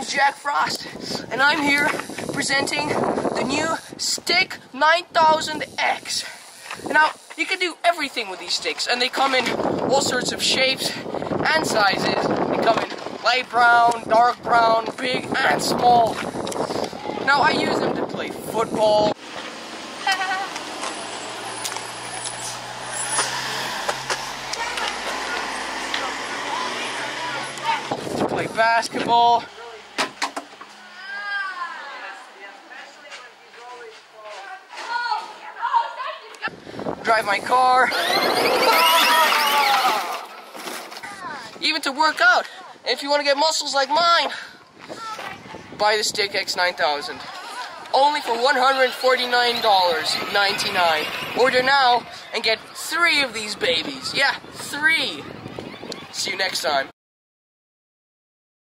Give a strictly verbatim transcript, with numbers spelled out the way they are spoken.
Jack Frost, and I'm here presenting the new Stick nine thousand X. Now, you can do everything with these sticks, and they come in all sorts of shapes and sizes. They come in light brown, dark brown, big and small. Now, I use them to play football, to play basketball, drive my car, even to work out. And if you want to get muscles like mine, buy the Stick X nine thousand. Only for one hundred forty-nine ninety-nine. Order now and get three of these babies. Yeah, three. See you next time.